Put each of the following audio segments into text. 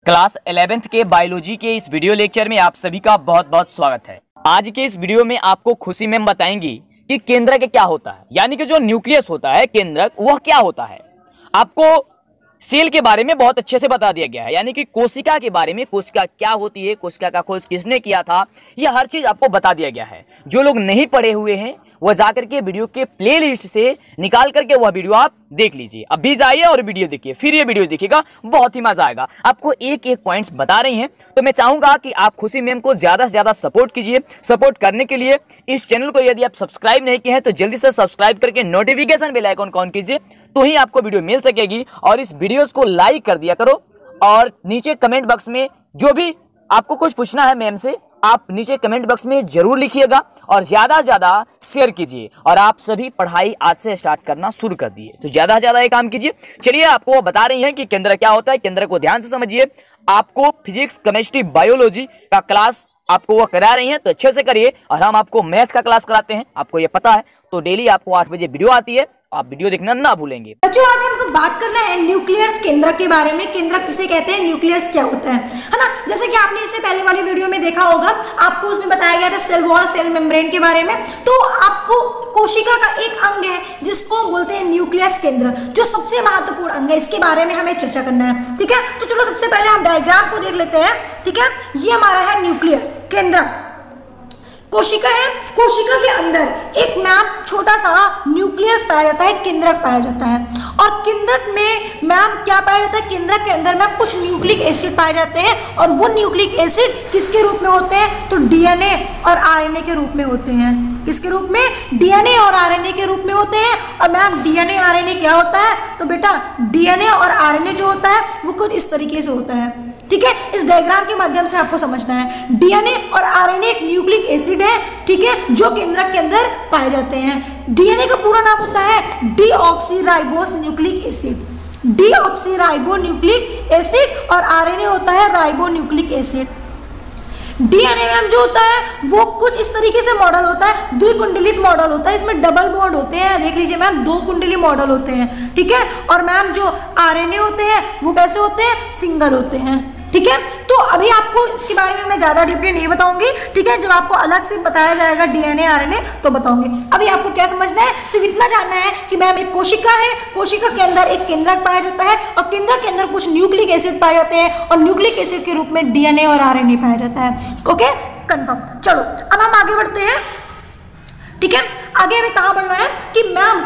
Class 11th के biology के इस वीडियो लेक्चर में आप सभी का बहुत बहुत स्वागत है। आज के इस वीडियो में आपको खुशी मैम बताएंगी कि केंद्रक क्या होता है, यानी कि जो न्यूक्लियस होता है केंद्रक वह क्या होता है। आपको सेल के बारे में बहुत अच्छे से बता दिया गया है, यानी कि कोशिका के बारे में, कोशिका क्या होती है, कोशिका का खोज किसने किया था, यह हर चीज आपको बता दिया गया है। जो लोग नहीं पढ़े हुए हैं वह जाकर के वीडियो के प्लेलिस्ट से निकाल करके वह वीडियो आप देख लीजिए। अभी जाइए और वीडियो देखिए, फिर ये वीडियो देखिएगा, बहुत ही मजा आएगा। आपको एक एक पॉइंट्स बता रही हैं, तो मैं चाहूंगा कि आप खुशी मैम को ज्यादा से ज्यादा सपोर्ट कीजिए। सपोर्ट करने के लिए इस चैनल को यदि आप सब्सक्राइब नहीं किए हैं तो जल्दी से सब्सक्राइब करके नोटिफिकेशन बेल आइकन ऑन कीजिए, तो ही आपको वीडियो मिल सकेगी। और इस वीडियोस को लाइक कर दिया करो और नीचे कमेंट बॉक्स में जो भी आपको कुछ पूछना है मैम से आप नीचे कमेंट बॉक्स में जरूर लिखिएगा और ज्यादा से ज्यादा शेयर कीजिए। और आप सभी पढ़ाई आज से स्टार्ट करना शुरू कर दिए, तो ज्यादा से ज्यादा ये काम कीजिए। चलिए, आपको वो बता रही हैं कि केंद्र क्या होता है। केंद्र को ध्यान से समझिए। आपको फिजिक्स, केमिस्ट्री, बायोलॉजी का क्लास आपको वो करा रही हैं, तो अच्छे से करिए। और हम आपको मैथ का क्लास कराते हैं, आपको ये पता है। तो डेली आपको 8 बजे वीडियो आती है, आप वीडियो देखना ना भूलेंगे। बच्चों, आज हमको बात करना है न्यूक्लियस केंद्रक के बारे में। केंद्रक किसे कहते हैं, न्यूक्लियस क्या होता है ना। जैसे कि आपने इससे पहले वाली वीडियो में देखा होगा, आपको उसमें बताया गया था सेल वॉल, सेल मेम्ब्रेन के बारे में। तो आपको कोशिका का एक अंग है जिसको बोलते हैं न्यूक्लियस केंद्र, जो सबसे महत्वपूर्ण अंग है। इसके बारे में हमें चर्चा करना है, ठीक है। तो चलो सबसे पहले हम डायग्राम को देख लेते हैं, ठीक है। ये हमारा है न्यूक्लियस केंद्रक, कोशिका है। कोशिका के अंदर एक मैम छोटा सा न्यूक्लियस पाया जाता है, केंद्रक पाया जाता है। और केंद्रक में मैम क्या पाया जाता है, केंद्रक के अंदर मैम कुछ न्यूक्लिक एसिड पाए जाते हैं। और वो न्यूक्लिक एसिड किसके रूप में होते हैं, तो डीएनए और आरएनए के रूप में होते हैं। किसके रूप में, डीएनए और आरएनए के रूप में होते हैं। और मैम डीएनए आरएनए क्या होता है, तो बेटा डीएनए और आरएनए जो होता है वो कुछ इस तरीके से होता है, ठीक है। इस डायग्राम के माध्यम से आपको समझना है। डीएनए और आरएनए एक न्यूक्लिक एसिड है, ठीक है, जो केंद्रक के अंदर पाए जाते हैं। डीएनए का पूरा नाम होता है deoxyribose nucleic acid, deoxyribo nucleic acid. और आरएनए होता है ribo nucleic acid. DNA ma'am जो होता है वो कुछ इस तरीके से मॉडल होता है, द्विकुंडलित मॉडल होता है। इसमें डबल बॉन्ड होते हैं, देख लीजिए मैम, 2 कुंडली मॉडल होते हैं, ठीक है। और मैम जो आरएनए होते हैं वो कैसे होते हैं, सिंगल होते हैं, ठीक है। तो अभी आपको इसके बारे में मैं ज्यादा डीपली नहीं बताऊंगी, ठीक है। जब आपको अलग से बताया जाएगा डीएनए आरएनए तो बताऊंगी। अभी आपको क्या समझना है, सिर्फ इतना जानना है कि मैम एक कोशिका है, कोशिका के अंदर एक केंद्रक पाया जाता है और केंद्रक के अंदर कुछ न्यूक्लिक एसिड पाए जाते हैं और न्यूक्लिक एसिड के रूप में डीएनए और आरएनए पाया जाता है। Okay, confirm. चलो अब हम आगे बढ़ते हैं, ठीक है। आगे हमें कहाँ बढ़ना है कि मैम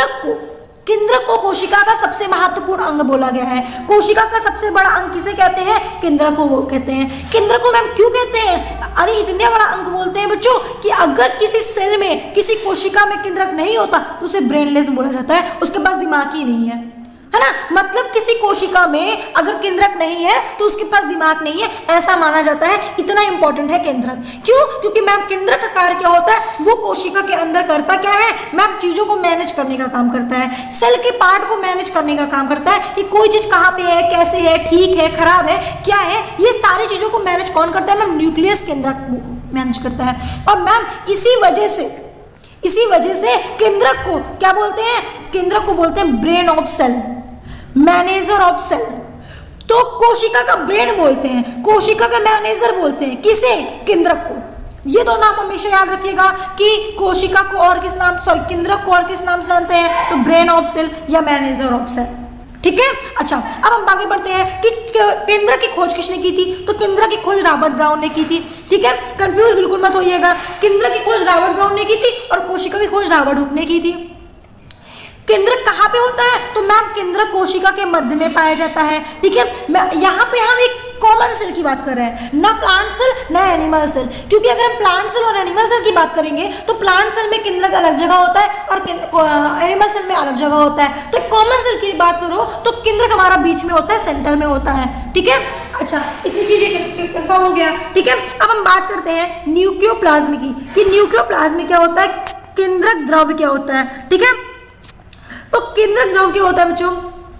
केंद्रक को कोशिका का सबसे महत्वपूर्ण अंग बोला गया है। कोशिका का सबसे बड़ा अंग किसे कहते हैं, केंद्रक को वो कहते हैं। केंद्रक को मैम क्यों कहते हैं, अरे इतने बड़ा अंग बोलते हैं बच्चों कि अगर किसी सेल में, किसी कोशिका में केंद्रक नहीं होता तो उसे ब्रेनलेस बोला जाता है, उसके पास दिमाग ही नहीं है ना। मतलब किसी कोशिका में अगर केंद्रक नहीं है तो उसके पास दिमाग नहीं है, ऐसा माना जाता है। इतना इंपॉर्टेंट है केंद्रक। क्यों, क्योंकि मैम केंद्रक का कार्य क्या होता है, वो कोशिका के अंदर करता क्या है, मैम चीजों को मैनेज करने का काम करता है। सेल के पार्ट को मैनेज करने का काम करता है कि कोई चीज कहाँ पे है, कैसे है, ठीक है, खराब है, क्या है, ये सारी चीजों को मैनेज कौन करता है, मैम न्यूक्लियस केंद्रक मैनेज करता है। और मैम इसी वजह से केंद्रक को क्या बोलते हैं, केंद्रक को बोलते हैं brain of cell, manager of cell. तो कोशिका का ब्रेन बोलते हैं, कोशिका का मैनेजर बोलते हैं, किसे, केंद्रक को। ये 2 नाम हमेशा याद रखिएगा कि कोशिका को और किस नाम, सॉरी केंद्रक को और किस नाम से जानते हैं, तो ब्रेन ऑफ सेल या मैनेजर ऑफ सेल, ठीक है। अच्छा, अब हम आगे बढ़ते हैं कि केंद्रक की खोज किसने की थी, तो केंद्रक की खोज रॉबर्ट ब्राउन ने की थी, ठीक है। कंफ्यूज बिल्कुल मत होइएगा, केंद्रक की खोज रॉबर्ट ब्राउन ने की थी और कोशिका की खोज रॉबर्ट हुक ने की थी। केंद्रक कहाँ पे होता है, तो मैम केंद्रक कोशिका के मध्य में पाया जाता है, ठीक है। यहाँ पे हम एक कॉमन सेल की बात कर रहे हैं, ना प्लांट सेल ना एनिमल सेल। क्योंकि अगर हम प्लांट सेल और एनिमल सेल की बात करेंगे तो प्लांट सेल में केंद्रक अलग जगह होता है और एनिमल सेल में अलग जगह होता है। तो कॉमन सेल की बात करो तो केंद्रक हमारा बीच में होता है, सेंटर में होता है, ठीक है। अच्छा, इतनी चीजें कंफर्म हो गया, ठीक है। अब हम बात करते हैं न्यूक्लियोप्लाज्म की, कि न्यूक्लियोप्लाज्म क्या होता है, केंद्रक द्रव्य क्या होता है, ठीक है। तो केंद्रक द्रव क्या होता है बच्चों,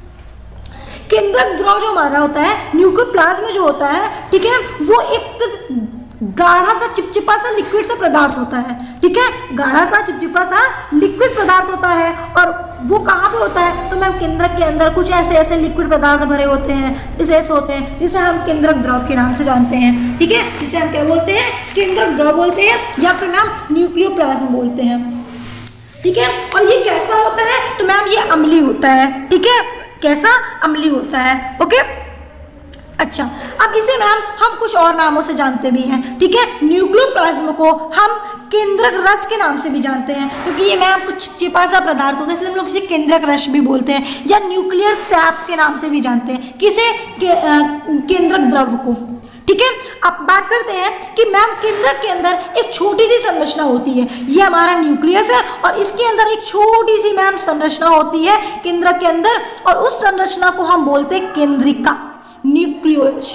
केंद्रक द्रव जो हमारा होता है, न्यूक्लियोप्लाज्म जो होता है, ठीक है, वो एक गाढ़ा सा चिपचिपा सा लिक्विड सा पदार्थ होता है, ठीक ठीक है, गाढ़ा सा चिपचिपा सा लिक्विड पदार्थ होता है। और वो कहाँ पे होता है? तो मैम केंद्रक के अंदर कुछ ऐसे ऐसे लिक्विड पदार्थ भरे होते हैं, डिसेस होते हैं, जिसे हम केंद्रक द्रव के नाम से जानते हैं। ठीक है, जिसे हम क्या बोलते हैं? केंद्रक द्रव बोलते हैं, या फिर मैम न्यूक्लियोप्लाज्म बोलते हैं। ठीक है, और ये कैसा होता है? तो मैम ये अम्लीय होता है। ठीक है, कैसा? अम्लीय होता है। ओके, अच्छा, अब इसे मैम हम कुछ और नामों से जानते भी हैं। ठीक है, न्यूक्लियोप्लाज्म को हम केंद्रक रस के नाम से भी जानते हैं, क्योंकि ये मैम कुछ चिपचिपा सा पदार्थ होता है, इसलिए हम लोग इसे केंद्रक रस भी बोलते हैं, या न्यूक्लियर सैप के नाम से भी जानते हैं। किसे? केंद्रक द्रव को। ठीक है, अब बात करते हैं कि मैम केंद्रक के अंदर एक छोटी सी संरचना होती है, ये हमारा न्यूक्लियस है, और इसके अंदर एक छोटी सी मैम संरचना होती है केंद्रक के अंदर, और उस संरचना को हम बोलते हैं केंद्रिका, न्यूक्लियस।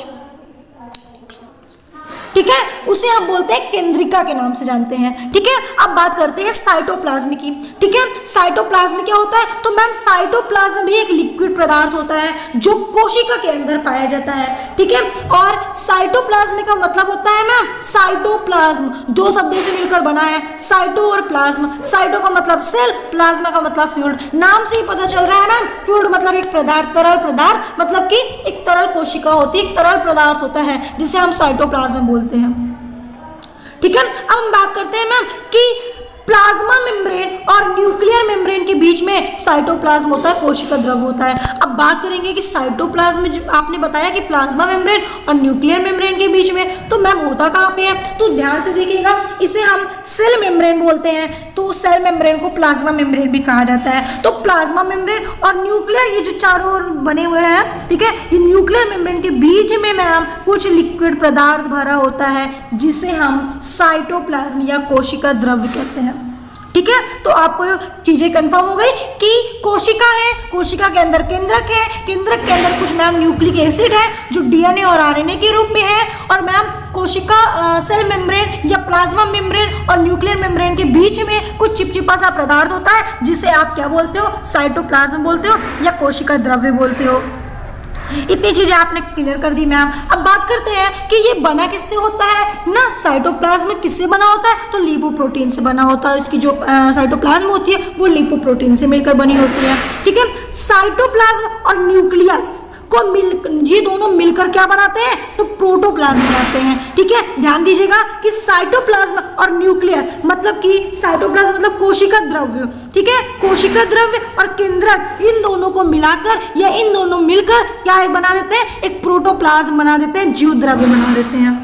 ठीक है, उसे हम बोलते हैं केंद्रिका के नाम से जानते हैं। ठीक है, अब बात करते हैं साइटोप्लाज्म की। ठीक है, साइटोप्लाज्म क्या होता है? तो मैम साइटोप्लाज्म भी एक लिक्विड पदार्थ होता है जो कोशिका के अंदर पाया जाता है। ठीक है, और साइटोप्लाज्म का मतलब होता है मैम साइटोप्लाज्म, दो शब्दों से मिलकर बना है, साइटो और प्लाज्म। साइटो का मतलब सेल, प्लाज्मा का मतलब फ्लूइड। नाम से ही पता चल रहा है मैम, फ्लूइड मतलब एक पदार्थ, तरल पदार्थ, मतलब कि एक तरल कोशिका होती है, एक तरल पदार्थ होता है, जिसे हम साइटोप्लाज्म बोलते हैं। ठीक है, अब हम बात करते हैं मैम कि प्लाज्मा मेम्ब्रेन और न्यूक्लियर मेम्ब्रेन के बीच में साइटोप्लाज्म होता है, कोशिका द्रव होता है। अब बात करेंगे कि साइटोप्लाज्म, आपने बताया कि प्लाज्मा मेम्ब्रेन और न्यूक्लियर मेम्ब्रेन के बीच में, तो मैम होता कहाँ पे है? तो ध्यान से देखिएगा, इसे हम सेल मेम्ब्रेन बोलते हैं, तो सेल मेम्ब्रेन को प्लाज्मा मेम्ब्रेन भी कहा जाता है। तो प्लाज्मा मेम्ब्रेन और न्यूक्लियर, ये जो चारों ओर बने हुए हैं, ठीक है, ये न्यूक्लियर मेम्ब्रेन के बीच में मैम कुछ लिक्विड पदार्थ भरा होता है, जिसे हम साइटोप्लाज्म या कोशिका द्रव्य कहते हैं। ठीक है, तो आपको चीजें कंफर्म हो गई कि कोशिका है, कोशिका के अंदर केंद्रक है, केंद्रक के अंदर कुछ मैम न्यूक्लिक एसिड है जो डीएनए और आरएनए के रूप में है, और मैम कोशिका सेल मेम्ब्रेन या प्लाज्मा मेम्ब्रेन और न्यूक्लियर मेम्ब्रेन के बीच में कुछ चिपचिपा सा पदार्थ होता है, जिसे आप क्या बोलते हो? साइटोप्लाज्म बोलते हो या कोशिका द्रव्य बोलते हो। इतनी चीजें आपने क्लियर कर दी मैम। अब बात करते हैं कि ये बना किससे होता है ना? साइटोप्लाज्म किससे बना होता है? तो लिपोप्रोटीन से बना होता है। इसकी जो साइटोप्लाज्म होती है वो लिपोप्रोटीन से मिलकर बनी होती है। ठीक है, साइटोप्लाज्म और न्यूक्लियस को ये दोनों मिलकर क्या बनाते हैं? तो प्रोटोप्लाज्म बनाते हैं। ठीक है, ध्यान दीजिएगा कि साइटोप्लाज्म और न्यूक्लियस मतलब कि साइटोप्लाज्म मतलब कोशिका द्रव्य, ठीक है, कोशिका द्रव्य और केंद्रक, इन दोनों को मिलाकर या इन दोनों मिलकर क्या बना देते हैं? एक प्रोटोप्लाज्म बना देते हैं, जीव द्रव्य बना देते हैं।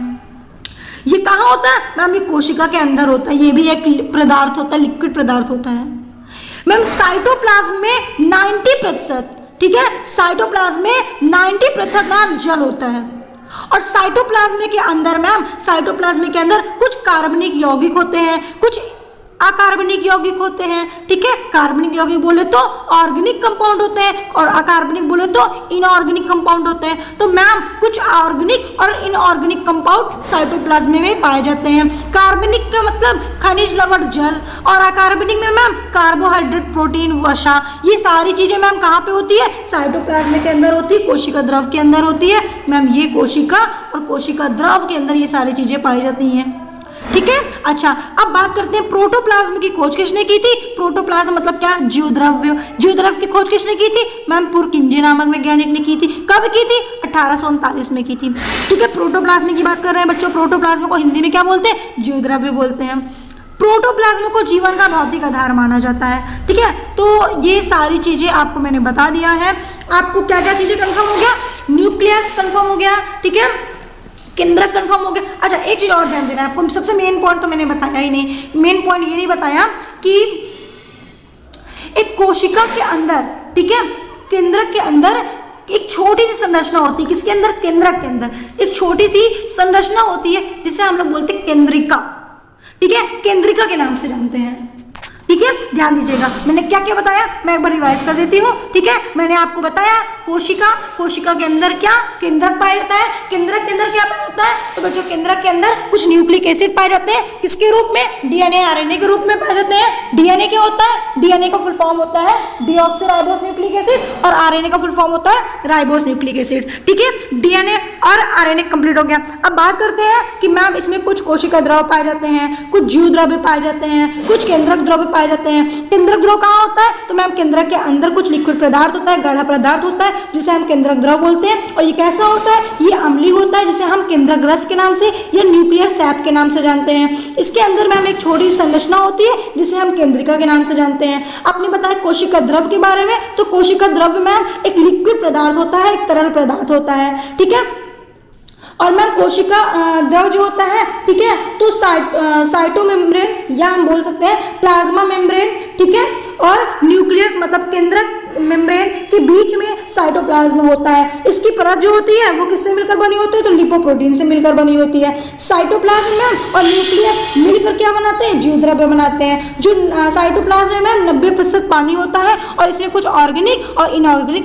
ये कहाँ होता है मैम? ये कोशिका के अंदर होता है, ये भी एक पदार्थ होता है, लिक्विड पदार्थ होता है मैम। साइटोप्लाज्म में 90%, ठीक है, साइटोप्लाज्म में 90% मैम जल होता है, और साइटोप्लाज्म के अंदर मैम, साइटोप्लाज्म के अंदर कुछ कार्बनिक यौगिक होते हैं, कुछ अकार्बनिक यौगिक होते हैं। ठीक है, कार्बनिक यौगिक बोले तो ऑर्गेनिक कंपाउंड होते हैं, और अकार्बनिक बोले तो इनऑर्गेनिक कंपाउंड होते हैं। तो मैम कुछ ऑर्गेनिक और इनऑर्गेनिक कंपाउंड साइटोप्लाज्म में पाए जाते हैं। कार्बनिक का मतलब खनिज लवण जल, और अकार्बनिक में मैम कार्बोहाइड्रेट प्रोटीन वसा, ये सारी चीजें मैम कहाँ पे होती है? साइटोप्लाज्म के अंदर होती है, कोशिका द्रव के अंदर होती है मैम। ये कोशिका और कोशिका द्रव के अंदर ये सारी चीजें पाई जाती हैं। ठीक है, अच्छा, अब बात करते हैं प्रोटोप्लाज्म की खोज किसने की थी? प्रोटोप्लाज्म मतलब क्या? जीव द्रव्य। जीव द्रव्य की खोज किसने की थी? मैम पुरकिंजे नामक वैज्ञानिक ने की थी। कब की थी? 1839 में की थी। ठीक है, प्रोटोप्लाज्म की बात कर रहे हैं बच्चों। प्रोटोप्लाज्म को हिंदी में क्या बोलते हैं? जीव द्रव्य बोलते हैं। प्रोटोप्लाज्म को जीवन का भौतिक आधार माना जाता है। ठीक है, तो ये सारी चीजें आपको मैंने बता दिया है। आपको क्या क्या चीजें कंफर्म हो गया? न्यूक्लियस कंफर्म हो गया, ठीक है, केंद्रक कंफर्म हो गया। अच्छा, एक चीज और ध्यान देना है आपको, सबसे मेन पॉइंट तो मैंने बताया ही नहीं। मेन पॉइंट ये नहीं बताया कि एक कोशिका के अंदर, ठीक है, केंद्रक के अंदर एक छोटी सी संरचना होती है। किसके अंदर? केंद्रक के अंदर एक छोटी सी संरचना होती है, जिसे हम लोग बोलते हैं केंद्रिका। ठीक है, केंद्रिका के नाम से जानते हैं। ठीक है, ध्यान दीजिएगा, मैंने क्या क्या बताया मैं एक बार रिवाइज कर देती हूँ। ठीक है, मैंने आपको बताया कोशिका, कोशिका के अंदर क्या? केंद्रक पाया जाता है। केंद्रक के अंदर क्या? होता है? तो बच्चों केंद्रक के अंदर कुछ न्यूक्लिक एसिड पाए जाते हैं, किसके रूप में? डीएनए आरएनए के रूप में पाए जाते हैं। डीएनए क्या होता है? डीएनए का फुल फॉर्म होता है डीऑक्सीराइबोस न्यूक्लिक एसिड और आरएनए का फुल फॉर्म होता है राइबोस न्यूक्लिक एसिड। ठीक है, डीएनए और आरएनए कंप्लीट हो गया। अब बात करते हैं कि मैम इसमें कुछ कोशिका द्रव पाए जाते हैं, कुछ जीव द्रव्य पाए जाते हैं, कुछ केंद्रक द्रव्य पाए जाते हैं। केंद्रक द्रव कहाँ होता है? तो मैम केंद्रक के अंदर कुछ लिक्विड पदार्थ होता है, गाढ़ा पदार्थ होता है, जिसे हम केंद्रक द्रव बोलते हैं। और ये कैसा होता है? ये अम्लीय होता है, जिसे हम केंद्रक रस के नाम से या न्यूक्लियर सैप के नाम से जानते हैं। इसके अंदर मैम एक छोटी संरचना होती है, जिसे हम केंद्रिका के नाम से जानते हैं। आपने बताया कोशिका द्रव के बारे में, तो कोशिका द्रव मैम एक लिक्विड पदार्थ होता है, एक तरल पदार्थ होता है। ठीक है, और मैम कोशिका द्रव जो होता है, ठीक है, तो साइटोमेम्ब्रेन या हम बोल सकते हैं प्लाज्मा मेम्ब्रेन, ठीक है, और न्यूक्लियस मतलब केंद्रक मेम्ब्रेन के बीच में साइटोप्लाज्म होता है। इसकी परत जो होती है वो किससे मिलकर बनी होती है? तो लिपोप्रोटीन से मिलकर बनी होती है। साइटोप्लाज्म में और न्यूक्लियस मिलकर क्या बनाते हैं? जीव द्रव्य बनाते हैं। जो साइटोप्लाज्म में 90% पानी होता है और इसमें कुछ ऑर्गेनिक और इनऑर्गेनिक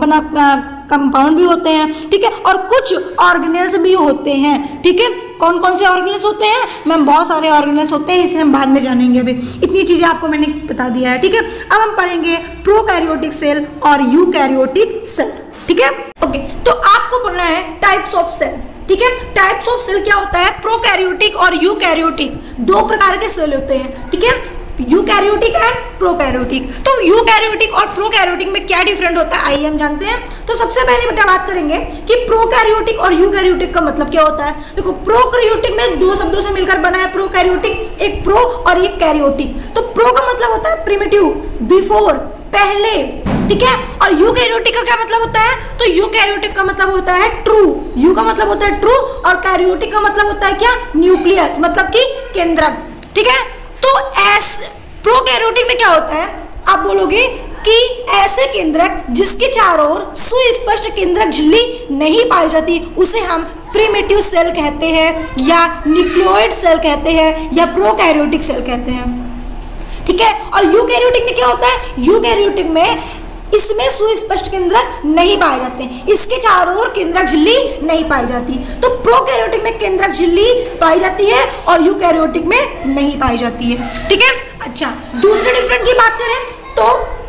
कंपाउंड भी होते हैं। ठीक है, और कुछ ऑर्गेनेल्स भी होते हैं। ठीक है, कौन कौन से ऑर्गेनेल्स होते हैं? मैम बहुत सारे ऑर्गेनेल्स होते हैं, इसे हम बाद में जानेंगे। अभी इतनी चीजें आपको मैंने बता दिया है। ठीक है, अब हम पढ़ेंगे प्रोकैरियोटिक सेल और यूकैरियोटिक सेल। ठीक है, ओके, तो आपको पढ़ना है टाइप्स ऑफ सेल। ठीक है, टाइप्स ऑफ सेल क्या होता है? प्रोकैरियोटिक और यूकैरियोटिक दो प्रकार के सेल होते हैं। ठीक है, यूकैरियोटिक एंड प्रोकैरियोटिक। तो यूकैरियोटिक और प्रोकैरियोटिक में क्या डिफरेंट होता है, आइए हम जानते हैं। तो सबसे पहले बेटा बात करेंगे कि प्रोकैरियोटिक और यूकैरियोटिक का मतलब क्या होता है। देखो, प्रोकैरियोटिक में दो शब्दों से मिलकर बना है प्रोकैरियोटिक, एक प्रो और एक कैरियोटिक। तो प्रो का मतलब होता है प्रिमिटिव, बिफोर, पहले। ठीक है, और यूकैरियोटिक का क्या मतलब होता है? तो यूकैरियोटिक का मतलब होता है ट्रू, यू का मतलब होता है ट्रू, और कैरियोटिक का मतलब होता है क्या? न्यूक्लियस, मतलब कि केंद्रक। ठीक है, तो प्रोकैरियोटिक में क्या होता है? आप बोलोगे कि ऐसे केंद्रक जिसके चारों ओर सुस्पष्ट केंद्रक झिल्ली नहीं पाई जाती, उसे हम प्रिमिटिव सेल कहते हैं या न्यूक्लियोइड सेल कहते हैं या प्रोकैरियोटिक सेल कहते हैं। ठीक है, और यूकैरियोटिक में क्या होता है? यूकैरियोटिक में इसमें सुस्पष्ट केंद्रक नहीं पाए जाते, इसके चारों ओर केंद्रक झिल्ली नहीं पाई जाती। तो प्रोकैरियोटिक में केंद्रक झिल्ली पाई जाती है और यूकैरियोटिक में नहीं पाई जाती है। ठीक है, अच्छा, दूसरे डिफरेंट की बात करें तो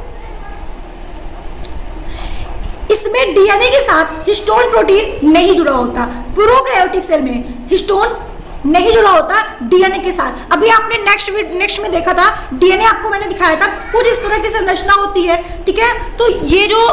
इसमें डीएनए के साथ हिस्टोन प्रोटीन नहीं जुड़ा होता। प्रोकैरियोटिक सेल में हिस्टोन नहीं जुड़ा होता डीएनए के साथ। अभी आपने नेक्स्ट में देखा था, डीएनए आपको मैंने दिखाया था, कुछ इस तरह की संरचना होती है। ठीक है, तो ये जो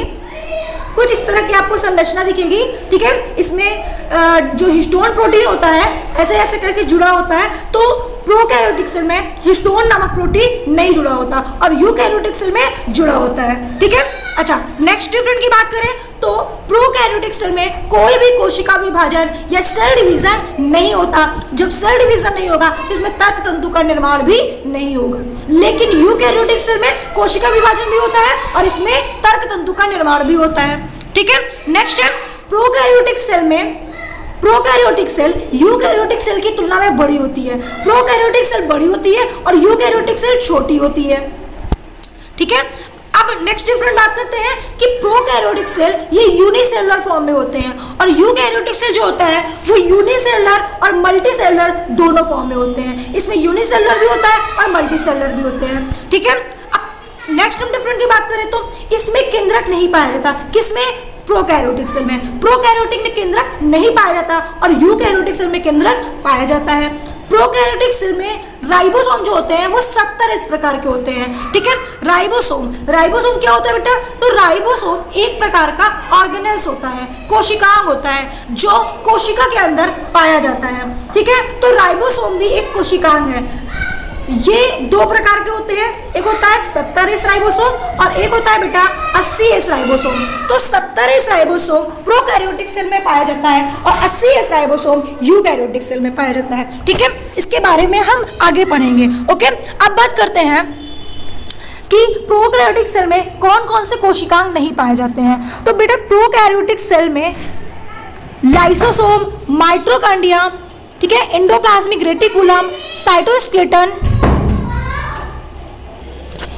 कुछ इस तरह की आपको संरचना दिखेगी। ठीक है, इसमें जो हिस्टोन प्रोटीन होता है ऐसे ऐसे करके जुड़ा होता है। तो प्रोकैरियोटिक सेल में हिस्टोन नामक प्रोटीन नहीं जुड़ा होता और यूकैरियोटिक सेल में जुड़ा होता है। ठीक है, अच्छा, नेक्स्ट डिफरेंट की बात करें तो प्रोकैरियोटिक सेल में कोई भी कोशिका विभाजन या सेल डिवीजन नहीं होता। जब सेल डिवीजन नहीं होगा तो इसमें तर्क तंतु का निर्माण भी नहीं होगा। लेकिन यूकैरियोटिक सेल में कोशिका विभाजन भी होता है और इसमें तर्क तंतु का निर्माण भी होता है। ठीक है, नेक्स्ट है प्रोकैरियोटिक सेल में प्रोकैरियोटिक सेल यूकैरियोटिक सेल की तुलना में बड़ी होती है। प्रोकैरियोटिक सेल बड़ी होती है और यूकैरियोटिक सेल छोटी होती है। ठीक है, अब नेक्स्ट डिफरेंट बात करते हैं कि प्रोकैरियोटिक सेल ये यूनिसेलुलर फॉर्म में होते हैं और यूकैरियोटिक सेल जो होता है वो यूनिसेलुलर और मल्टीसेलुलर दोनों फॉर्म में होते हैं। इसमें यूनिसेलुलर भी होता है और मल्टीसेलुलर भी होते हैं। ठीक है, अब नेक्स्ट हम डिफरेंट की बात करें तो इसमें केंद्रक नहीं पाया जाता। किसमें? प्रोकैरियोटिक सेल में। प्रोकैरियोटिक में केंद्रक नहीं पाया जाता और यूकैरियोटिक सेल में केंद्रक पाया जाता है। प्रोकैरियोटिक सेल में राइबोसोम जो होते हैं वो 70 इस प्रकार के होते हैं। ठीक है, राइबोसोम क्या होता है बेटा? तो राइबोसोम एक प्रकार का ऑर्गेनेल्स होता है, कोशिकांग होता है जो कोशिका के अंदर पाया जाता है। ठीक है, तो राइबोसोम भी एक कोशिकांग है। ये दो प्रकार के होते हैं, एक होता है 70S राइबोसोम और एक होता है बेटा 80S राइबोसोम। तो 70S राइबोसोम प्रोकैरियोटिक सेल में पाया जाता है और 80S राइबोसोम यूकैरियोटिक सेल में पाया जाता है। ठीक है, इसके बारे में हम आगे पढ़ेंगे। ओके, अब बात करते हैं कि प्रोकैरियोटिक सेल में कौन कौन से कोशिकांग नहीं पाए जाते हैं। तो बेटा प्रोकैरियोटिक सेल में लाइसोसोम, माइटोकॉन्ड्रिया, ठीक है, एंडोप्लाज्मिक रेटिकुलम, साइटोस्केलेटन,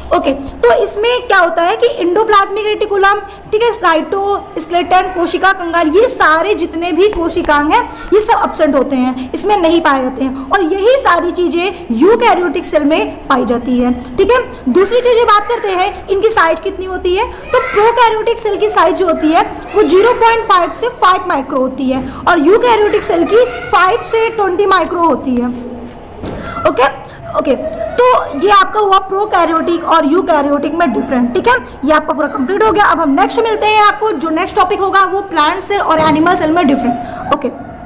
ओके, तो इसमें क्या होता है कि इंडोप्लाज्मिक रेटिकुलम, ठीक है, साइटोस्केलेटन, कोशिका कंकाल, ये सारे जितने भी कोशिकांग हैं ये सब एब्सेंट होते हैं, इसमें नहीं पाए जाते हैं, और यही सारी चीजें यूकैरियोटिक सेल में पाई जाती है। ठीक है, दूसरी चीजें बात करते हैं इनकी साइज कितनी होती है। तो प्रोकैरियोटिक सेल की साइज जो होती है वो 0.5 से 5 माइक्रो होती है, और यूकैरियोटिक सेल की 5 से 20 माइक्रो होती है। ओके, तो ये आपका हुआ प्रोकैरियोटिक और यूकैरियोटिक में डिफरेंट। ठीक है, ये आपका पूरा कंप्लीट हो गया। अब हम नेक्स्ट मिलते हैं, आपको जो नेक्स्ट टॉपिक होगा वो प्लांट सेल और एनिमल सेल में डिफरेंट। ओके।